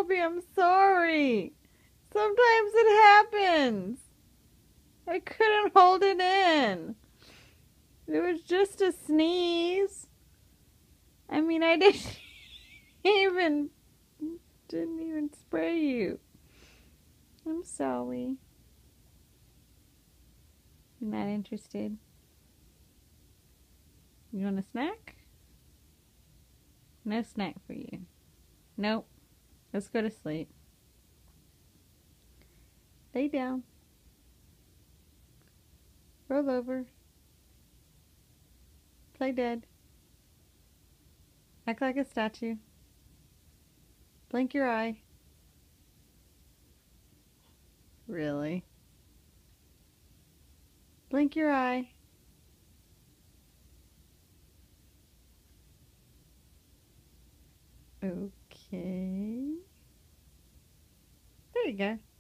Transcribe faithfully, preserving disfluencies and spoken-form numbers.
Toby, I'm sorry. Sometimes it happens. I couldn't hold it in. It was just a sneeze. I mean, I didn't even didn't even spray you. I'm sorry. You're not interested? You want a snack? No snack for you. Nope. Let's go to sleep. Lay down. Roll over. Play dead. Act like a statue. Blink your eye. Really? Blink your eye. Okay. There you go.